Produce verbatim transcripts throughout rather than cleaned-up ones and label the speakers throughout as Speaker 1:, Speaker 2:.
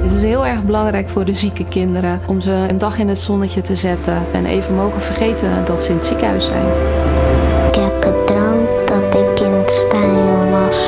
Speaker 1: Het is heel erg belangrijk voor de zieke kinderen om ze een dag in het zonnetje te zetten en even mogen vergeten dat ze in het ziekenhuis zijn.
Speaker 2: Ik heb gedroomd dat ik in het stadion was.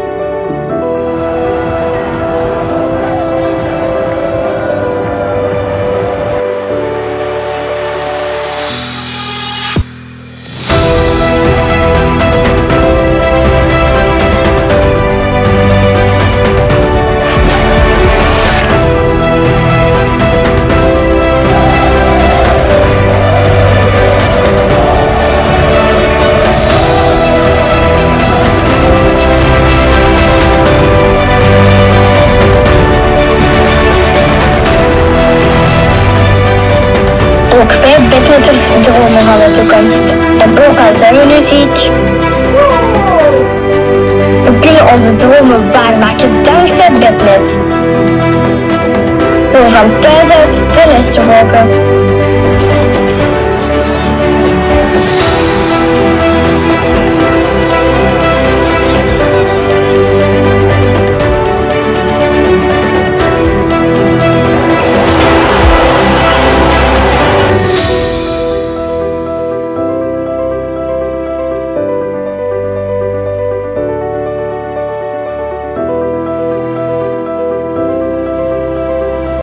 Speaker 3: Ook wij badminters dromen van de toekomst. En ook al zijn we nu ziek, we kunnen onze dromen waarmaken dankzij Badminton. Door van thuis uit de les te volgen.